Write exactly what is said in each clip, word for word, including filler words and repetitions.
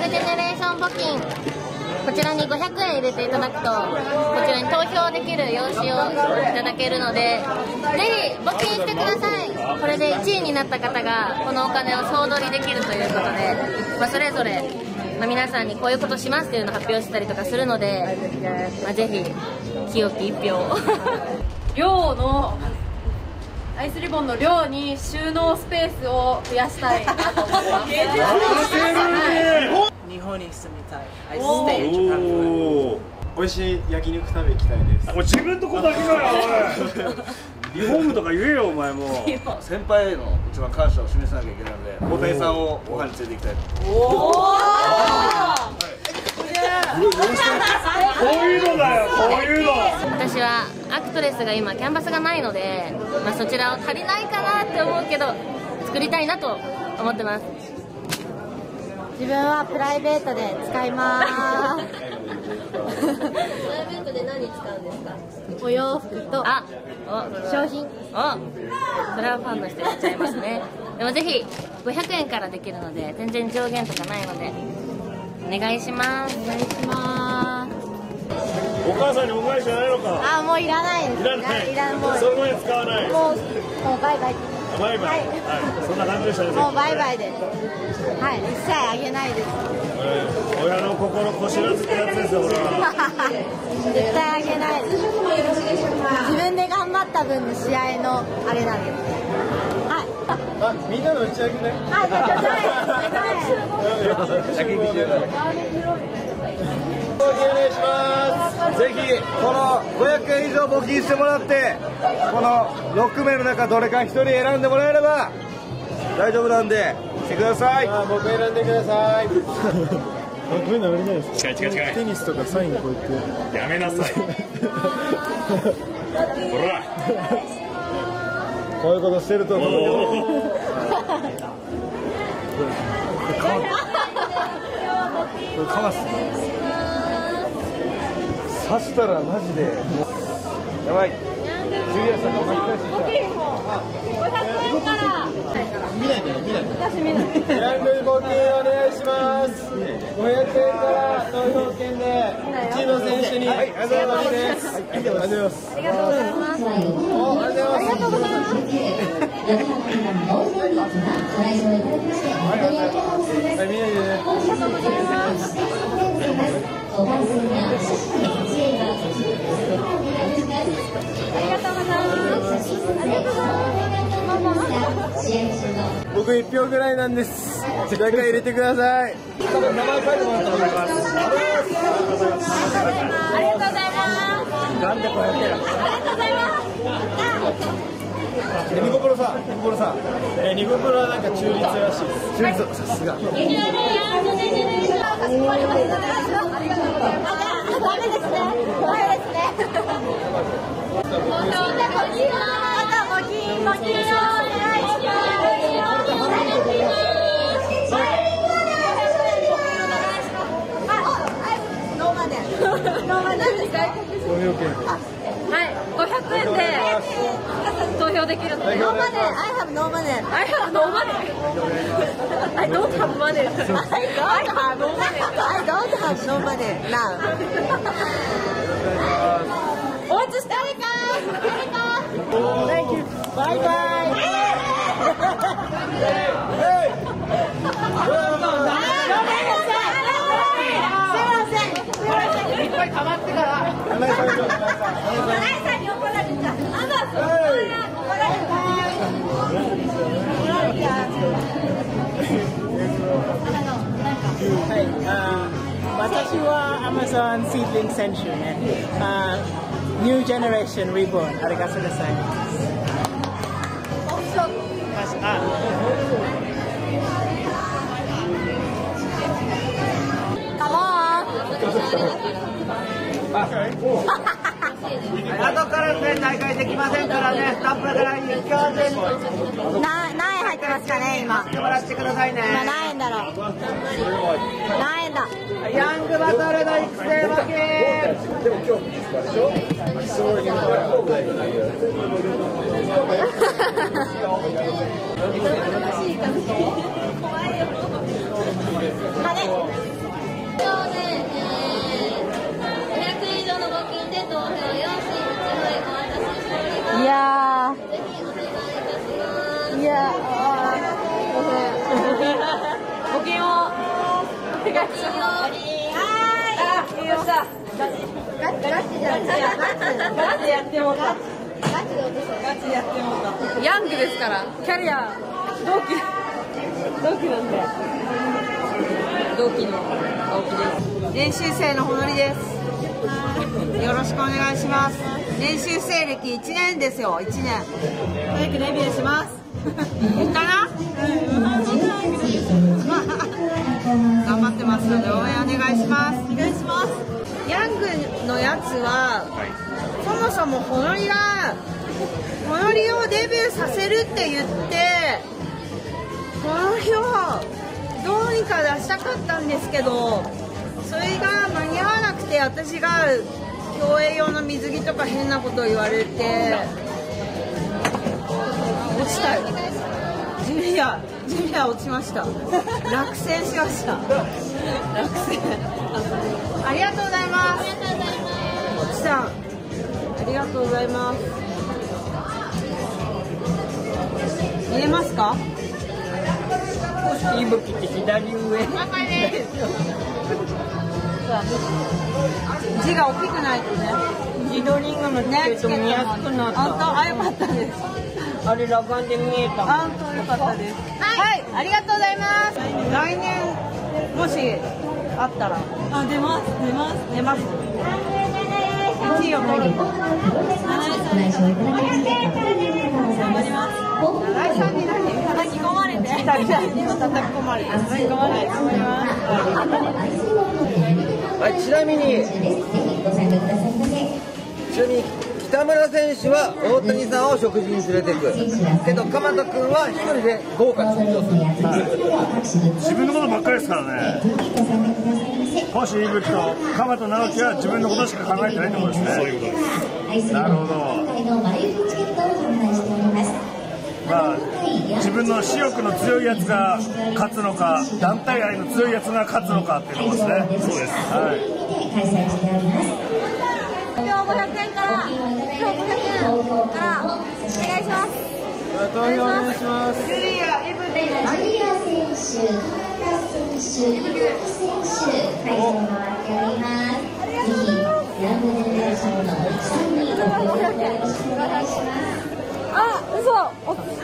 グジェネレーション募金、こちらにごひゃくえん入れていただくと、こちらに投票できる用紙をいただけるので、ぜひ募金してください。これでいちいになった方がこのお金を総取りできるということで、まあ、それぞれ、まあ、皆さんにこういうことしますっていうのを発表したりとかするので、まあ、ぜひ清き一票を寮のアイスリボンの寮に収納スペースを増やしたいなと思います。 日本に住みたい。I stay in Japan. 美味しい焼肉食べ行きたいです。 おい自分とこだけかよおいリフォームとか言えよお前もう。 先輩への一番感謝を示さなきゃいけないので、大谷さんをご飯に連れて行きたいと。 おおこういうのだよ、こういうの。 私はアクトレスが今キャンバスがないので、まあ、そちらを足りないかなって思うけど作りたいなと思ってます。 自分はプライベートで使います。 プライベートで何使うんですか？ お洋服とあ、お商品。 お、それはファンの人やっちゃいますね。でもぜひごひゃくえんからできるので、全然上限とかないのでお願いします。 お願いします。 お母さんにお返しじゃないのか。 あ、もういらないです。 いらない。 いらない。もうその前使わない。 もうもうバイバイ。 バイバイ。はい。そんな感じでしたね。 もうバイバイです。はい、一切あげないです。 親の心こしらずってやつですよ、俺は。 絶対あげないです。自分で頑張った分の試合のあれなんです。はい。 あ、みんなの打ち上げね。 はい、じゃお願いします。ぜひこのごひゃくえん以上募金してもらって、このろくめいの中どれかひとり選んでもらえれば大丈夫なんでしてください。 あ、僕選んでください。こういうのあれじゃないですか。 違う違う違う。 テニスとかサインこうやって。 やめなさい。ほら。 こういうことしてると思うよ。これカマス。刺したらマジでやばい。ジュリアさんが巻き返してきた。 ごひゃくえんから。 見ないで、見ないで。 私見ない。 ヤング募金お願いします。ごひゃくえんから投票券でいちいの選手に勝利です。ありがとうございます。 ありがとうございます。 お、ありがとうございます。 ありがとうございます。 はい、見ないでね。 ありがとうございます。ありがとうございます。ありがとうございます。 僕一票ぐらいなんです。誰か入れてください。名前書いてもらったらお願いします。 ありがとうございます。 なんでこうやってる。 ありがとうございます。 ニコプロさん、ニコプロさん。えー、ニコプロはなんか中立らしいです。中立、さすが。 ダメですね。ダメですね。はい、ごひゃくえんで投票できるので。 ノーマネー、I have no money. I have no money. I don't have money. I don't have no money. I don't have no money now. お待ちして誰か誰か Thank you. Bye bye. いっぱい溜まってから。 花井さんに怒られちゃう。 はい、あー私は Amazon Seedling 選手ね。あー New Generation Reborn ありがとうございます。あ後からね大会できませんからね。スタッフから一挙でな何円入ってますかね今。 もらってくださいね。 今何円だろう。何円だ。 ヤングバトルの育成募金。 金。 願いします。はい、よっしゃ。ガチガチじゃん。ガチやってもうた。ガチで落とした。ガチやってもうた。ヤングですから。キャリア同期同期なんで。同期の青木です。練習生のほのりです。よろしくお願いします。練習生歴いちねんですよ。いちねん。早くデビューします。言ったな。頑張ってますので応援お願いします。お願いします。ヤングのやつは、はい、そもそもほのりがほのりをデビューさせるって言ってほのりをどうにか出したかったんですけど、それが間に合わなくて、私が競泳用の水着とか変なことを言われて落ちたよ。ジュリアジュリア落ちました。落選しました。落選。ありがとうございます。落ちさん、ありがとうございます。見えますか？ いぶきって左上。 字が大きくないとね。 自撮りがね、ちょっと見やすくなった。 本当、あ、よかったです。 あれ裸眼で見えた。 あ、本当よかったです。はい、ありがとうございます。来年もしあったら、あ、出ます出ます出ます。いちいを取る。頑張ります。新井さんに何叩き込まれて。今叩き込まれて。叩き込まれて。頑張ります。 はい、ちなみにちなみに北村選手は大谷さんを食事に連れていくけど、鎌田君は一人で豪華に食事をする、 はい、自分のことばっかりですからね。星いぶきと鎌田直樹は自分のことしか考えてないってことですね。そういうことです。なるほど。まあ、自分の私欲の強いやつが勝つのか、団体愛の強いやつが勝つのかっていうところですね。そうです。はい。 今日ごひゃくえんから、今日ごひゃくえんからお願いします。 投票お願いします。 ジュリア、イブディ、 マリア選手、田中選手、高木選手、会場に回っております。ぜひヤングジェネレーションのたくさんにご協力よろしくお願いします。 あ、嘘。 この後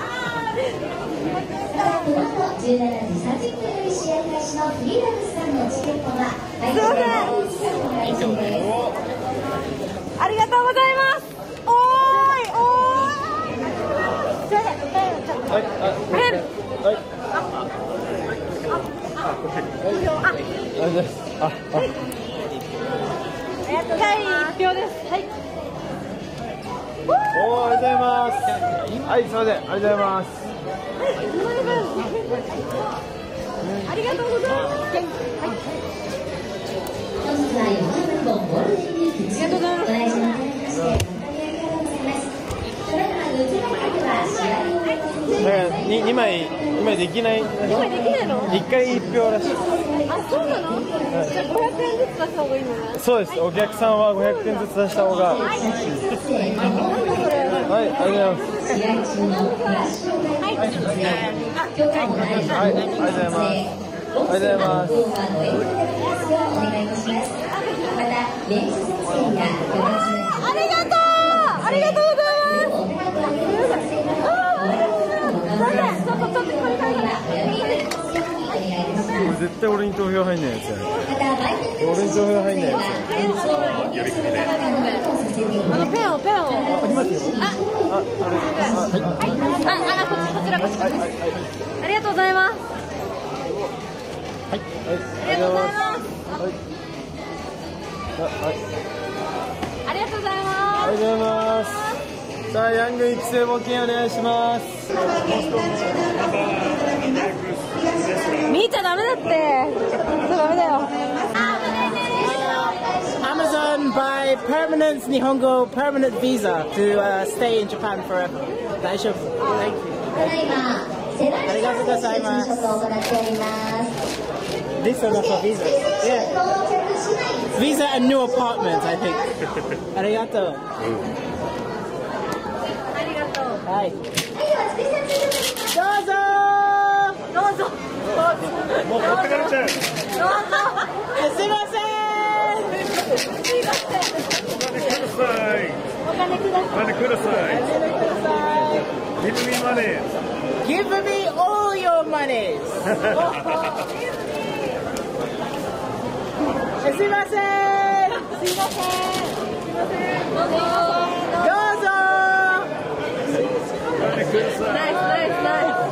じゅうしちじさんじゅっぷんより試合開始のフリーダムスさんのチケットが配信されています。 ありがとうございます。おーい、おーい。すいません、ペンちょっと。 はい、 ペン。 はい。 あ、あ、 ありがとうございます。あ、 はい。ありがとうございます。一票です。はい。 おー、ありがとうございます。はい、すみません、ありがとうございます。 ありがとうございます。 本日は横浜のゴールデンウィーク中にご来場いただきまして本当にありがとうございます。それでは後ほどでは試合をなんかににまいにまいできない。 にまいできないの？ 一回一票らしい。 あ、そうなの？じゃあごひゃくえんずつ出した方がいいのね。 そうです。お客さんはごひゃくえんずつ出した方が。はい、ありがとうございます。 試合中のフラッシュをはい、はい、ありがとうございます。 ありがとうございます。ありがとうございます。 お願いいたします。また練習生がありがとう。ありがとうございます。ちょっとちょっとこれから絶対俺に投票入んないやつやね。俺に投票入んないやつやね。 あのペンをペンをありますよ。あ、あ、あれ、あ、はい。 あ、あ、こちこちらこちら。ありがとうございます。 はい、 ありがとうございます。 はい。 ありがとうございます。 ありがとうございます。さあ、ヤング育成募金お願いします。 見ちゃダメだって。ダメだよ。 Amazon buy permanent Nihongo permanent visa to uh, stay in Japan forever. 大丈夫。Thank you. ただいまセラミックの接種を行っております。 This is not for visa. Yeah. Visa and new apartment, I think. ありがとう。 ありがとう。 はい。どうぞ。 どうぞ。 もう持ってかれちゃう。 すいません。 お金ください。お金ください。Give me money. Give me all your money. すいません。すいません。どうぞ。 お金ください。 ナイスナイスナイス。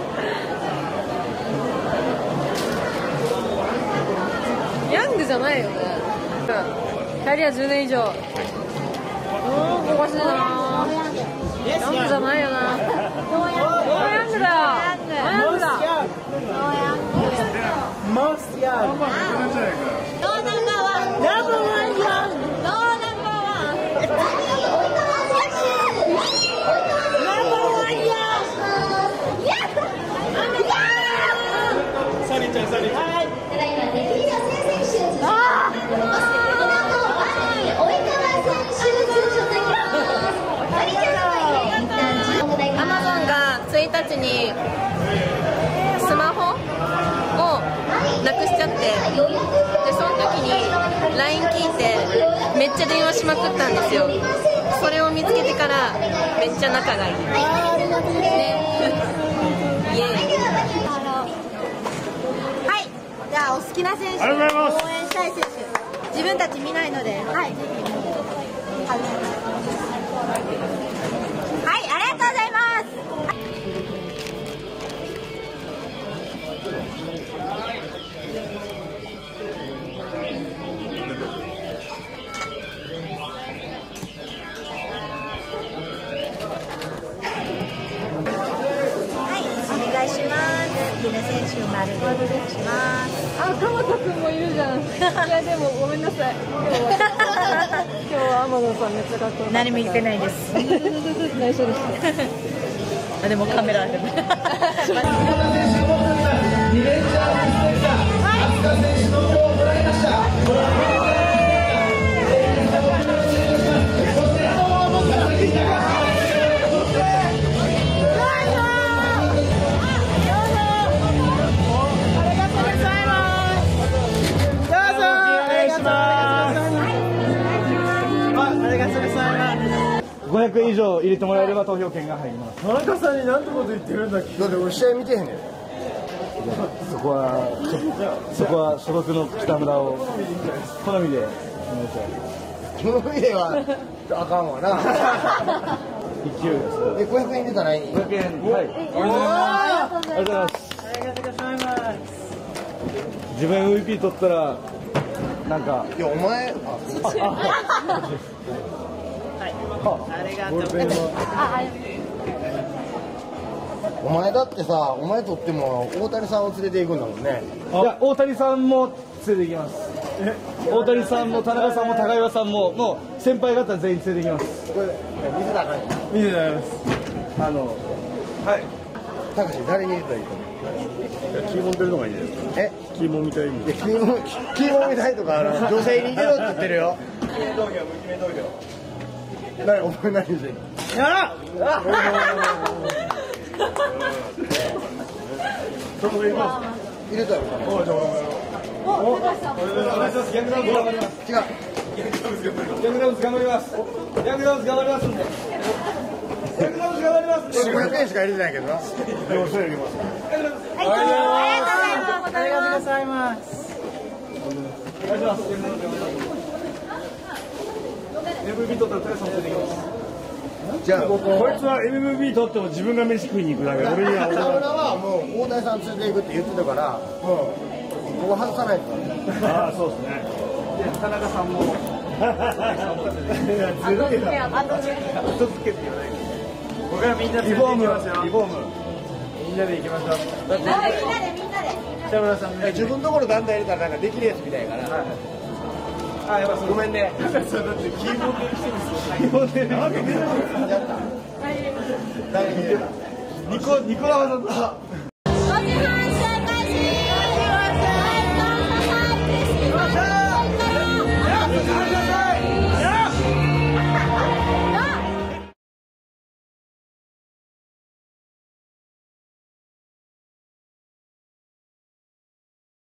ヤングじゃないよね。キャリアじゅうねん以上。おかしいな。ヤングじゃないよな。ノーヤングだよ。ノーヤングだ。 Most young. No number one. Number one young. No number one. Number one young. サリちゃん、サリちゃん。 ただいまネギリラ選手を受賞。この後ワンに及川選手を受賞できます。サリちゃんは一旦自動で。 アマゾンがついたちにスマホをなくしちゃって、でその時に ライン 聞いてめっちゃ電話しまくったんですよ。それを見つけてからめっちゃ仲がいい。ね、イエーイ。 はい。じゃあお好きな選手、 ありがとうございます。 応援したい選手、自分たち見ないので、はい。ぜひもうはい、ありがとうございます。お願いします。好きな選手丸でお願いします。 あ、鎌田君もいるじゃん。いやでもごめんなさい。今日は今日はアマゾンさんめっちゃかっこよかった。 何も言ってないです。 内緒でした。 あ、でもカメラある。 ごひゃくえん以上入れてもらえれば投票権が入ります。 田中さんに何てこと言ってるんだっけ。だって俺試合見てへんねん。 そこはそこは所属の北村を好みで決めて。 この家はあかんわな。 勢いです。 え、ごひゃくえん入れたらいい。 ごひゃくえん、はい。ありがとうございます。 ありがとうございます。 自分 エムブイピー 取ったらなんか。 いやお前。あありがとう。 お前だってさ、お前とっても大谷さんを連れて行くんだもんね。 いや、大谷さんも連れて行きます。大谷さんも田中さんも高岩さんももう先輩方全員連れて行きます。 これ見せたらあかんよ。 見てないます。あのはい。 たかし誰に入れたらいいと思う。 キーモン出るのがいいです。 え、 キーモンみたいに。 いや、キーモン、キーモンみたいとか、あの、女性に入れろって言ってるよ。 無記名投票、無記名投票。 何、お前何してんの。 やら。 そこで行きます。 入れたよ。 お、じゃあ、お、お願いします。ヤングダウン頑張ります。 違う。 ヤングダウンズ頑張ります。ヤングダウンズ頑張りますんで。ヤングダウンズ頑張りますんで。 ごひゃくえんしか入れてないけどな。 よろしくお願いします。 ありがとうございます。 お願いします。エムブイピー 取ったらテレサン連れて行きます。 じゃあ、 こいつは エムブイピー 取っても自分が飯食いに行くだけ。俺には北村はもう大谷さん連れて行くって言ってたから、もうここ外さないと。 ああ、そうですね。 で、田中さんも。 いや、ずるいな。 後付けって言わない。 僕はみんなリフォーム、 ますよ。 リフォーム。 みんなで行きましょう。だって北村さんが自分のところ団体入れたらなんかできるやつみたいから。 あ、やばい、ごめんね。 だってキーボードで来てるんですよ。キーボードでなんか出てる。 誰に入れた。 ニコ、ニコラワさんと。